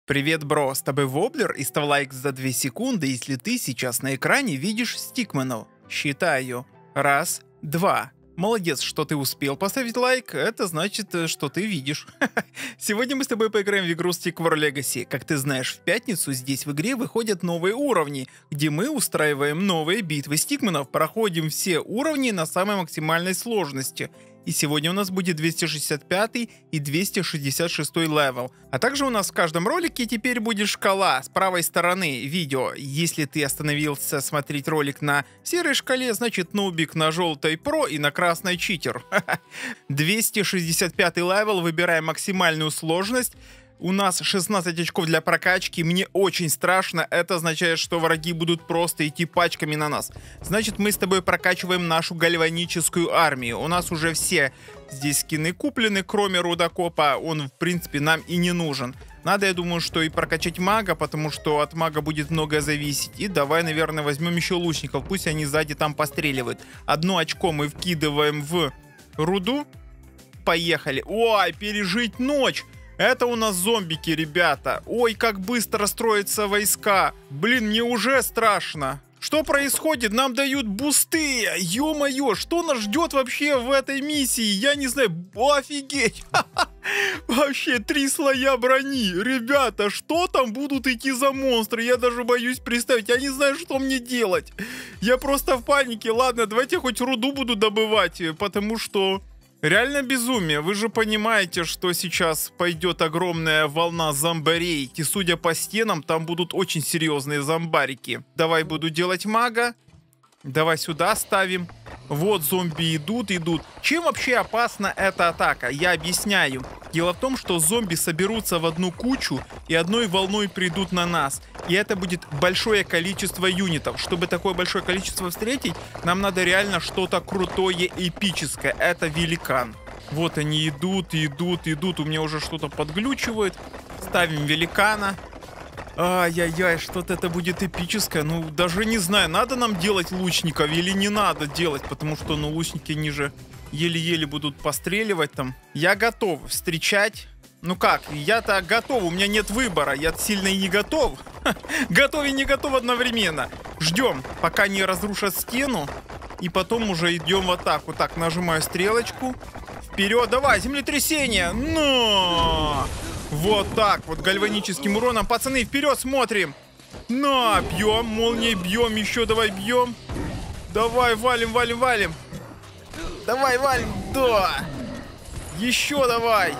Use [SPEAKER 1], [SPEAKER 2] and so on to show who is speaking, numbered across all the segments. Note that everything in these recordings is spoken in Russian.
[SPEAKER 1] Привет, бро, с тобой Воблер, и ставь лайк за 2 секунды, если ты сейчас на экране видишь Стикмену. Считаю. 1, 2. Молодец, что ты успел поставить лайк, это значит, что ты видишь. Сегодня мы с тобой поиграем в игру Stick War Legacy. Как ты знаешь, в пятницу здесь в игре выходят новые уровни, где мы устраиваем новые битвы стикменов, проходим все уровни на самой максимальной сложности. И сегодня у нас будет 265 и 266 левел. А также у нас в каждом ролике теперь будет шкала с правой стороны видео. Если ты остановился смотреть ролик на серой шкале, значит нубик, на желтой про и на красной читер. 265 левел, выбираем максимальную сложность. У нас 16 очков для прокачки, мне очень страшно, это означает, что враги будут просто идти пачками на нас. Значит, мы с тобой прокачиваем нашу гальваническую армию. У нас уже все здесь скины куплены, кроме рудокопа, он в принципе нам и не нужен. Надо, я думаю, что и прокачать мага, потому что от мага будет многое зависеть. И давай, наверное, возьмем еще лучников, пусть они сзади там постреливают. 1 очко мы вкидываем в руду. Поехали. Ой, пережить ночь. Это у нас зомбики, ребята. Ой, как быстро строятся войска. Блин, мне уже страшно. Что происходит? Нам дают бусты. Ё-моё, что нас ждет вообще в этой миссии? Я не знаю. Офигеть. Вообще 3 слоя брони. Ребята, что там будут идти за монстры? Я даже боюсь представить. Я не знаю, что мне делать. Я просто в панике. Ладно, давайте хоть руду буду добывать, потому что... реально безумие. Вы же понимаете, что сейчас пойдет огромная волна зомбарей. И судя по стенам, там будут очень серьезные зомбарики. Давай буду делать мага. Давай сюда ставим. Вот зомби идут. Чем вообще опасна эта атака? Я объясняю. Дело в том, что зомби соберутся в одну кучу и одной волной придут на нас. И это будет большое количество юнитов. Чтобы такое большое количество встретить, нам надо реально что-то крутое, эпическое. Это великан. Вот они идут. У меня уже что-то подглючивает. Ставим великана. Ай-яй-яй, что-то это будет эпическое. Ну, даже не знаю, надо нам делать лучников или не надо делать. Потому что, ну, лучники, они же еле-еле будут постреливать там. Я готов встречать. Ну как, я-то готов, у меня нет выбора. Я сильно и не готов. Готов и не готов одновременно. Ждем, пока не разрушат стену. И потом уже идем в атаку. Так, нажимаю стрелочку. Вперед, давай, землетрясение. Но! Вот так вот, гальваническим уроном. Пацаны, вперед смотрим. На, бьем, молнией бьем. Еще давай бьем. Давай, валим. Давай, валим, да. Еще давай.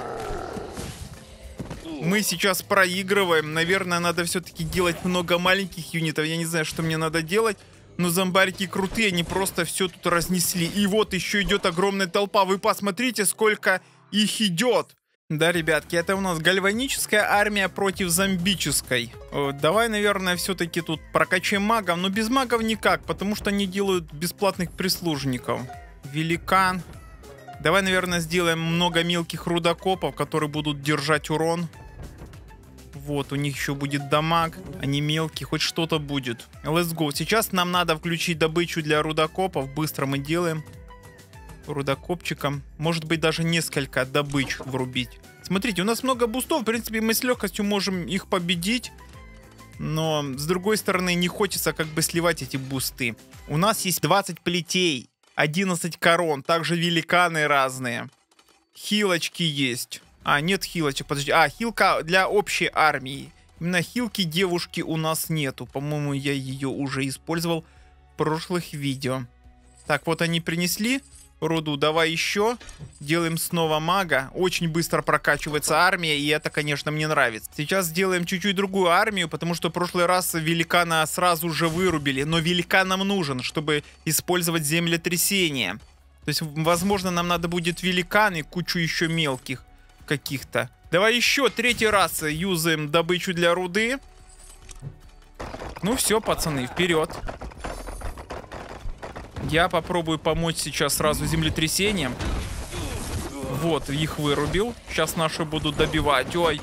[SPEAKER 1] Мы сейчас проигрываем. Наверное, надо все-таки делать много маленьких юнитов. Я не знаю, что мне надо делать. Но зомбарики крутые, они просто все тут разнесли. И вот еще идет огромная толпа. Вы посмотрите, сколько их идет. Да, ребятки, это у нас гальваническая армия против зомбической. Давай, наверное, все-таки тут прокачаем магов. Но без магов никак, потому что они делают бесплатных прислужников. Великан. Давай, наверное, сделаем много мелких рудокопов, которые будут держать урон. Вот, у них еще будет дамаг. Они мелкие, хоть что-то будет. Let's go. Сейчас нам надо включить добычу для рудокопов. Быстро мы делаем. Рудокопчиком. Может быть, даже несколько добыч врубить. Смотрите, у нас много бустов. В принципе, мы с легкостью можем их победить. Но, с другой стороны, не хочется как бы сливать эти бусты. У нас есть 20 плетей. 11 корон, также великаны разные. Хилочки есть. Нет хилочек, подожди. Хилка для общей армии. Именно хилки девушки у нас нету. По-моему, я ее уже использовал в прошлых видео. Так, вот они принесли руду. Давай еще. Делаем снова мага. Очень быстро прокачивается армия, и это, конечно, мне нравится. Сейчас сделаем чуть-чуть другую армию, потому что в прошлый раз великана сразу же вырубили. Но великан нам нужен, чтобы использовать землетрясение. То есть, возможно, нам надо будет великан и кучу еще мелких каких-то. Давай еще 3-й раз юзаем добычу для руды. Ну все, пацаны, вперед. Я попробую помочь сейчас сразу землетрясением. Вот, их вырубил. Сейчас наши будут добивать. Ой.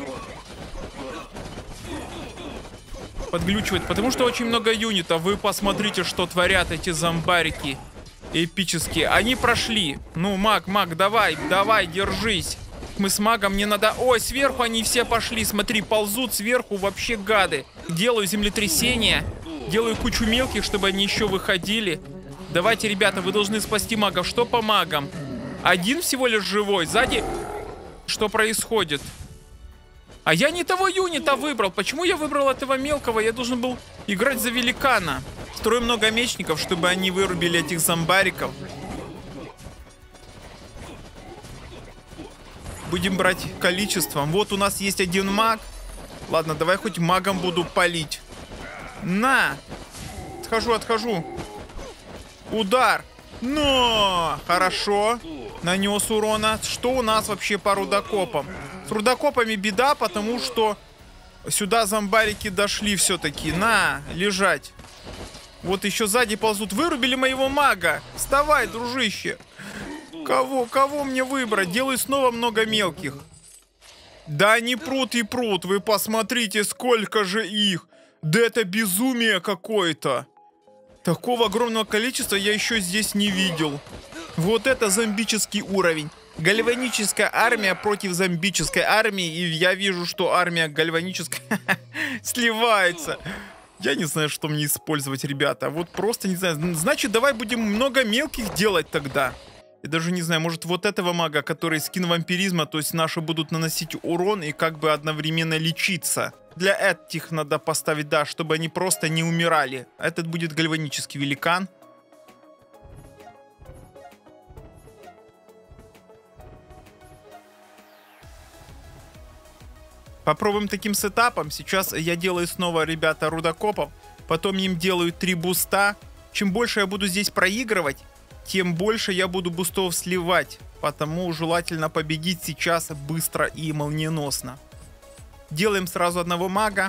[SPEAKER 1] Подглючивает, потому что очень много юнитов. Вы посмотрите, что творят эти зомбарики. Эпические. Они прошли. Ну, маг, давай, держись. Мы с магом, мне надо... Ой, сверху они все пошли, смотри, ползут сверху, вообще гады. Делаю землетрясение, делаю кучу мелких, чтобы они еще выходили. Давайте, ребята, вы должны спасти магов. Что по магам? Один всего лишь живой, сзади... Что происходит? А я не того юнита выбрал. Почему я выбрал этого мелкого? Я должен был играть за великана. Строю много мечников, чтобы они вырубили этих зомбариков. Будем брать количеством. Вот у нас есть один маг. Ладно, давай хоть магом буду палить. На! Отхожу. Удар! Но! Хорошо. Нанес урона. Что у нас вообще по рудокопам? С рудокопами беда, потому что сюда зомбарики дошли все-таки. На, лежать. Вот еще сзади ползут. Вырубили моего мага. Вставай, дружище. Кого мне выбрать? Делаю снова много мелких. Да они прут и прут. Вы посмотрите, сколько же их. Да это безумие какое-то. Такого огромного количества я еще здесь не видел. Вот это зомбический уровень. Гальваническая армия против зомбической армии. И я вижу, что армия гальваническая сливается. Я не знаю, что мне использовать, ребята. Вот просто не знаю. Значит, давай будем много мелких делать тогда. Я даже не знаю, может вот этого мага, который скин вампиризма, то есть наши будут наносить урон и как бы одновременно лечиться. Для этих надо поставить, да, чтобы они просто не умирали. Этот будет гальванический великан. Попробуем таким сетапом. Сейчас я делаю снова, ребята, рудокопов. Потом им делаю 3 буста. Чем больше я буду здесь проигрывать, тем больше я буду бустов сливать. Потому желательно победить сейчас быстро и молниеносно. Делаем сразу одного мага.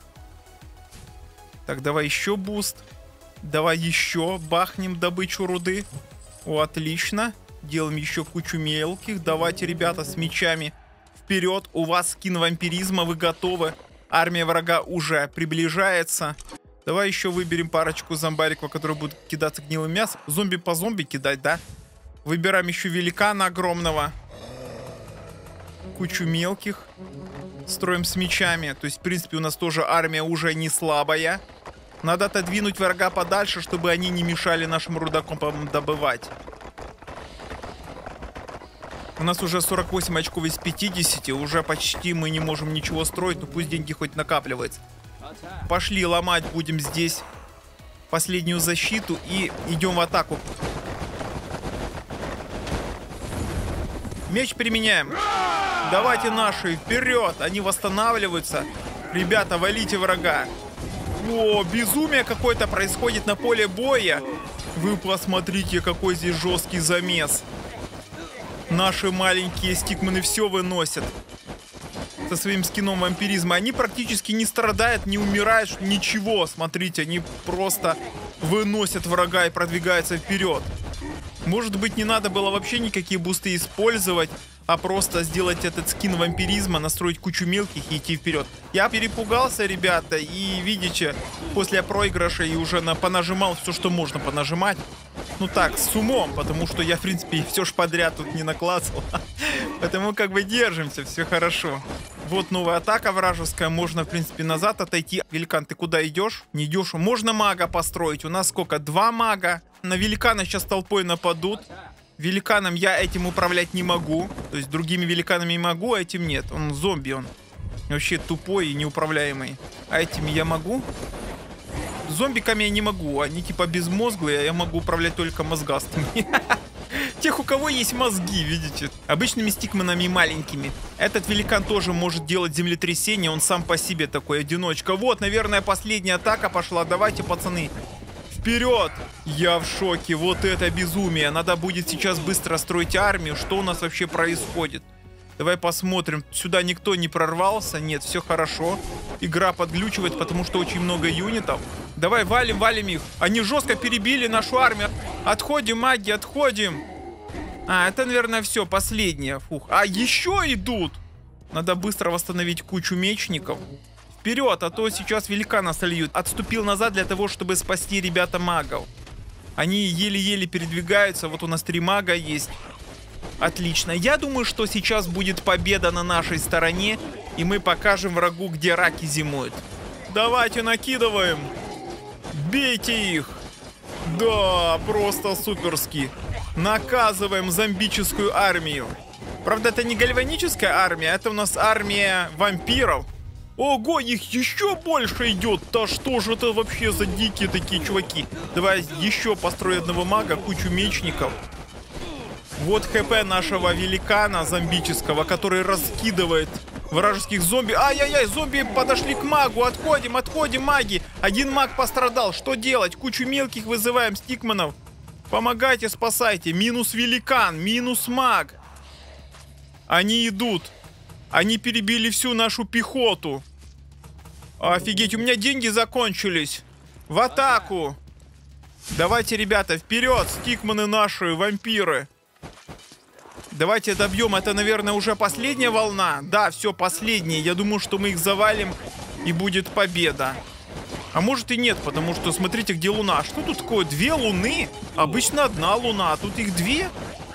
[SPEAKER 1] Так, давай еще буст. Давай еще бахнем добычу руды. О, отлично. Делаем еще кучу мелких. Давайте, ребята, с мечами вперед. У вас скин вампиризма, вы готовы. Армия врага уже приближается. Давай еще выберем парочку зомбариков, которые будут кидаться гнилым мясом. Зомби по зомби кидать, да? Выбираем еще великана огромного. Кучу мелких. Строим с мечами. То есть, в принципе, у нас тоже армия уже не слабая. Надо отодвинуть врага подальше, чтобы они не мешали нашим рудокопам добывать. У нас уже 48 очков из 50. Уже почти мы не можем ничего строить. Но пусть деньги хоть накапливаются. Пошли ломать будем здесь последнюю защиту. И идем в атаку. Меч применяем. Давайте наши, вперед! Они восстанавливаются. Ребята, валите врага. О, безумие какое-то происходит на поле боя. Вы посмотрите, какой здесь жесткий замес. Наши маленькие стикмены все выносят. Со своим скином вампиризма. Они практически не страдают, не умирают, ничего. Смотрите, они просто выносят врага и продвигаются вперед. Может быть, не надо было вообще никакие бусты использовать, а просто сделать этот скин вампиризма, настроить кучу мелких и идти вперед. Я перепугался, ребята, и видите, после проигрыша и уже понажимал все, что можно понажимать. Ну так, с умом, потому что я, в принципе, все ж подряд тут не наклацал. Поэтому как бы держимся, все хорошо. Вот новая атака вражеская, можно, в принципе, назад отойти. Великан, ты куда идешь? Не идешь. Можно мага построить. У нас сколько? 2 мага. На великана сейчас толпой нападут. Великаном я этим управлять не могу. То есть другими великанами могу, а этим нет. Он зомби, он вообще тупой и неуправляемый. А этими я могу? Зомбиками я не могу. Они типа безмозглые, а я могу управлять только мозгастыми. Тех, у кого есть мозги, видите? Обычными стикменами маленькими. Этот великан тоже может делать землетрясение. Он сам по себе такой одиночка. Вот, наверное, последняя атака пошла. Давайте, пацаны. Вперед! Я в шоке. Вот это безумие. Надо будет сейчас быстро строить армию. Что у нас вообще происходит? Давай посмотрим. Сюда никто не прорвался. Нет, все хорошо. Игра подглючивает, потому что очень много юнитов. Давай валим их. Они жестко перебили нашу армию. Отходим, маги, отходим. А, это, наверное, все. Последнее. Фух. А, еще идут. Надо быстро восстановить кучу мечников. Вперед, а то сейчас великана сольют. Отступил назад для того, чтобы спасти ребята магов. Они еле-еле передвигаются. Вот у нас 3 мага есть. Отлично. Я думаю, что сейчас будет победа на нашей стороне, и мы покажем врагу, где раки зимуют. Давайте накидываем. Бейте их. Да, просто суперски. Наказываем зомбическую армию. Правда, это не гальваническая армия, это у нас армия вампиров. Ого, их еще больше идет. Да что же это вообще за дикие такие чуваки? Давай еще построю одного мага, кучу мечников. Вот хп нашего великана зомбического, который раскидывает вражеских зомби. Ай-яй-яй, зомби подошли к магу. Отходим, отходим, маги. Один маг пострадал. Что делать? Кучу мелких вызываем, стикманов. Помогайте, спасайте. Минус великан, минус маг. Они идут. Они перебили всю нашу пехоту. Офигеть, у меня деньги закончились. В атаку. Давайте, ребята, вперед. Стикманы наши, вампиры. Давайте добьем. Это, наверное, уже последняя волна. Да, все, последняя. Я думаю, что мы их завалим, и будет победа. А может и нет, потому что смотрите, где луна. Что тут такое? 2 луны? Обычно 1 луна, а тут их 2.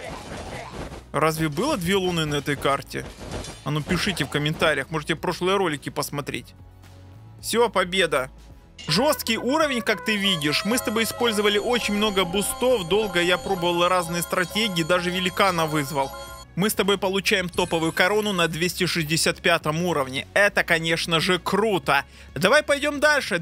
[SPEAKER 1] Разве было 2 луны на этой карте? А ну пишите в комментариях. Можете прошлые ролики посмотреть. Все, победа. Жесткий уровень, как ты видишь. Мы с тобой использовали очень много бустов. Долго я пробовал разные стратегии. Даже великана вызвал. Мы с тобой получаем топовую корону на 265 уровне. Это, конечно же, круто. Давай пойдем дальше.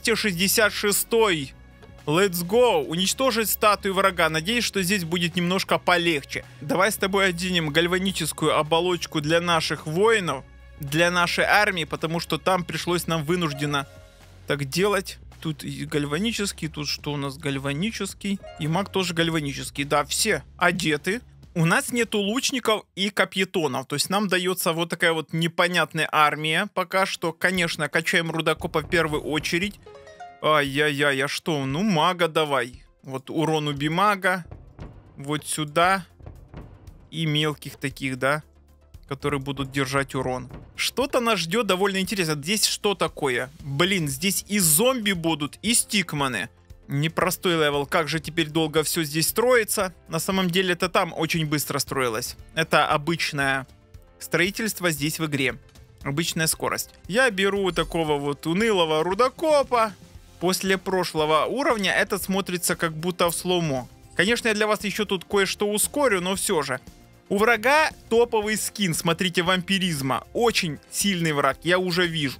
[SPEAKER 1] 266. Let's go. Уничтожить статую врага. Надеюсь, что здесь будет немножко полегче. Давай с тобой оденем гальваническую оболочку для наших воинов. Для нашей армии. Потому что там пришлось нам вынужденно так делать. Тут гальванический, тут что у нас гальванический. И маг тоже гальванический. Да, все одеты. У нас нету лучников и капьетонов. То есть нам дается вот такая вот непонятная армия. Пока что, конечно, качаем рудокопа в первую очередь. Ай-яй-яй, а что? Ну, мага давай. Вот урон уби мага. Вот сюда. И мелких таких, да, которые будут держать урон. Что-то нас ждет довольно интересно. Здесь что такое? Блин, здесь и зомби будут, и стикманы. Непростой левел. Как же теперь долго все здесь строится? На самом деле это там очень быстро строилось. Это обычное строительство здесь в игре. Обычная скорость. Я беру такого вот унылого рудокопа. После прошлого уровня это смотрится как будто в слоумо. Конечно, я для вас еще тут кое-что ускорю, но все же. У врага топовый скин, смотрите, вампиризма. Очень сильный враг, я уже вижу.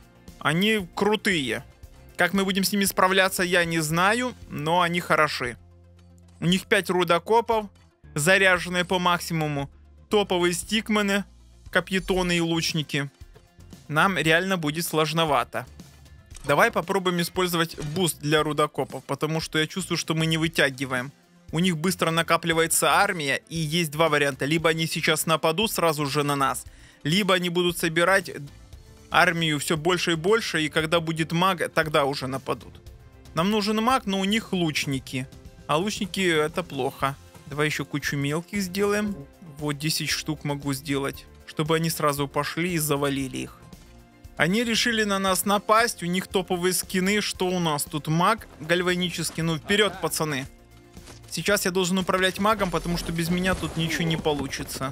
[SPEAKER 1] Они крутые. Как мы будем с ними справляться, я не знаю, но они хороши. У них 5 рудокопов, заряженные по максимуму. Топовые стикманы, капьетоны и лучники. Нам реально будет сложновато. Давай попробуем использовать буст для рудокопов, потому что я чувствую, что мы не вытягиваем. У них быстро накапливается армия, и есть 2 варианта. Либо они сейчас нападут сразу же на нас, либо они будут собирать армию все больше и больше, и когда будет маг, тогда уже нападут. Нам нужен маг, но у них лучники. А лучники это плохо. Давай еще кучу мелких сделаем. Вот 10 штук могу сделать, чтобы они сразу пошли и завалили их. Они решили на нас напасть, у них топовые скины. Что у нас тут? Маг гальванический. Ну вперед, пацаны. Сейчас я должен управлять магом, потому что без меня тут ничего не получится.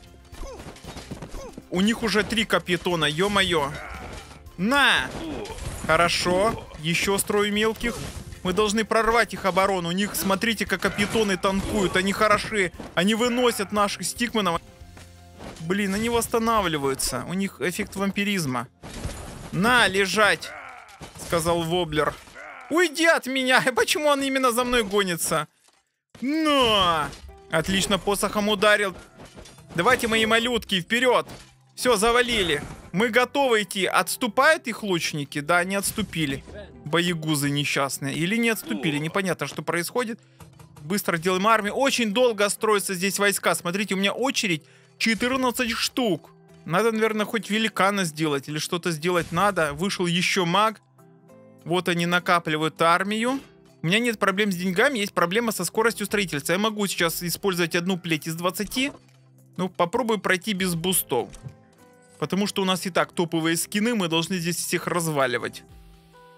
[SPEAKER 1] У них уже 3 капьетона, ё-моё. На! Хорошо. Еще строю мелких. Мы должны прорвать их оборону. У них, смотрите, как капьетоны танкуют. Они хороши. Они выносят наших стикманов. Блин, они восстанавливаются. У них эффект вампиризма. На, лежать, сказал Воблер. Уйди от меня. Почему он именно за мной гонится? Но! Отлично, посохом ударил. Давайте, мои малютки, вперед. Все, завалили. Мы готовы идти. Отступают их лучники? Да, они отступили. Боегузы несчастные. Или не отступили. Непонятно, что происходит. Быстро делаем армию. Очень долго строятся здесь войска. Смотрите, у меня очередь 14 штук. Надо, наверное, хоть великана сделать. Или что-то сделать надо. Вышел еще маг. Вот они накапливают армию. У меня нет проблем с деньгами. Есть проблема со скоростью строительства. Я могу сейчас использовать одну плеть из 20. Ну, попробую пройти без бустов. Потому что у нас и так топовые скины. Мы должны здесь всех разваливать.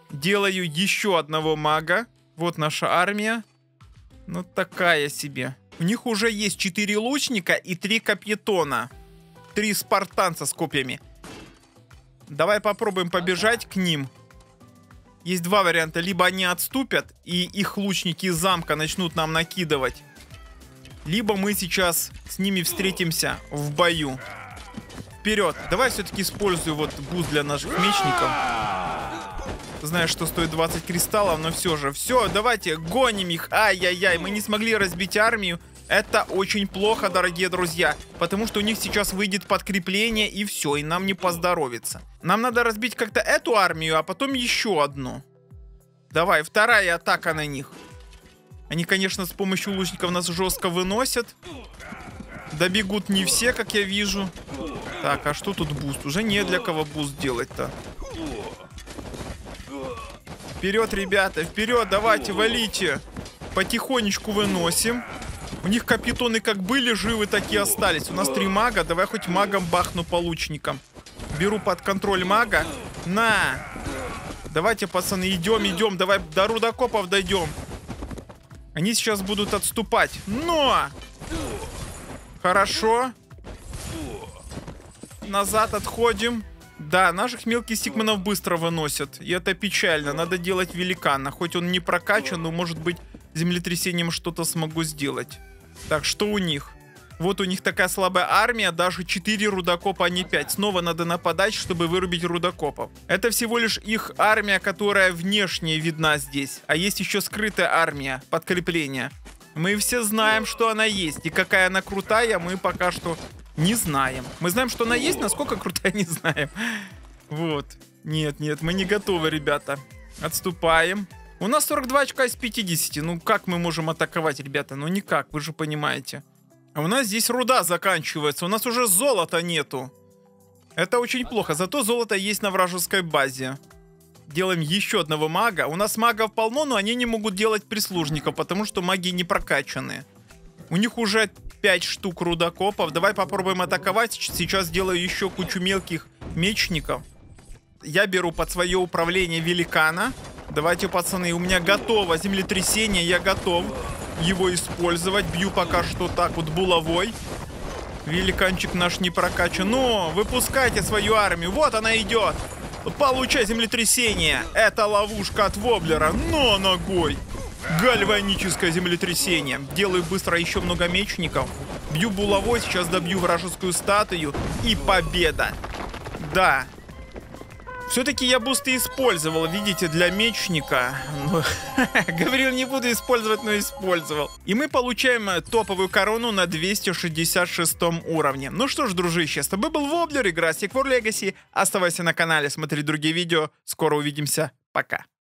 [SPEAKER 1] Делаю еще одного мага. Вот наша армия. Ну, такая себе. У них уже есть 4 лучника и 3 капитона. 3 спартанца с копьями. Давай попробуем побежать к ним. Есть два варианта. Либо они отступят, и их лучники из замка начнут нам накидывать. Либо мы сейчас с ними встретимся в бою. Вперед. Давай все-таки использую вот буст для наших мечников. Знаешь, что стоит 20 кристаллов, но все же. Все, давайте гоним их. Ай-яй-яй, мы не смогли разбить армию. Это очень плохо, дорогие друзья. Потому что у них сейчас выйдет подкрепление, и все, и нам не поздоровится. Нам надо разбить как-то эту армию, а потом еще одну. Давай, вторая атака на них. Они, конечно, с помощью лучников нас жестко выносят. Добегут не все, как я вижу. Так, а что тут буст? Уже не для кого буст делать-то. Вперед, ребята, вперед, давайте, валите. Потихонечку выносим. У них капитоны как были живы, так и остались. У нас 3 мага, давай хоть магом бахну по лучникам. Беру под контроль мага. На! Давайте, пацаны, идем, давай до рудокопов дойдем. Они сейчас будут отступать. Но! Хорошо. Назад отходим. Да, наших мелких стикманов быстро выносят. И это печально. Надо делать великана. Хоть он не прокачан, но, может быть, землетрясением что-то смогу сделать. Так, что у них? Вот у них такая слабая армия. Даже 4 рудокопа, а не 5. Снова надо нападать, чтобы вырубить рудокопов. Это всего лишь их армия, которая внешне видна здесь. А есть еще скрытая армия, подкрепление. Мы все знаем, что она есть. И какая она крутая, мы пока что не знаем. Мы знаем, что она есть, насколько крутая, не знаем. Вот. Нет, мы не готовы, ребята. Отступаем. У нас 42 очка из 50. Ну, как мы можем атаковать, ребята? Ну, никак, вы же понимаете. А у нас здесь руда заканчивается. У нас уже золота нету. Это очень плохо. Зато золото есть на вражеской базе. Делаем еще одного мага. У нас магов полно, но они не могут делать прислужников, потому что маги не прокачаны. У них уже 5 штук рудокопов. Давай попробуем атаковать. Сейчас делаю еще кучу мелких мечников. Я беру под свое управление великана. Давайте, пацаны, у меня готово землетрясение. Я готов его использовать. Бью пока что так вот булавой. Великанчик наш не прокачан. Но выпускайте свою армию. Вот она идет. Получай землетрясение. Это ловушка от воблера. Но ногой. Гальваническое землетрясение. Делаю быстро еще много мечников. Бью булавой, сейчас добью вражескую статую. И победа. Да. Все-таки я бусты использовал, видите, для мечника. Говорил, не буду использовать, но использовал. И мы получаем топовую корону на 266 уровне. Ну что ж, дружище, с тобой был Воблер, игра Siege War Legacy. Оставайся на канале, смотри другие видео. Скоро увидимся. Пока.